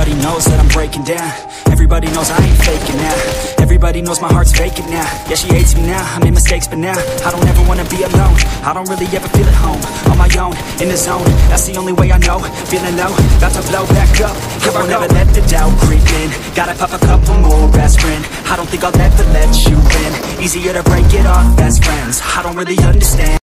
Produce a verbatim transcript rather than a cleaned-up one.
Everybody knows that I'm breaking down. Everybody knows I ain't faking now. Everybody knows my heart's vacant now. Yeah, she hates me now, I made mistakes but now I don't ever wanna be alone. I don't really ever feel at home. On my own, in the zone, that's the only way I know. Feeling low, about to blow back up. I won't ever let the doubt creep in. Gotta pop a couple more aspirin. I don't think I'll ever let you in. Easier to break it off best friends. I don't really understand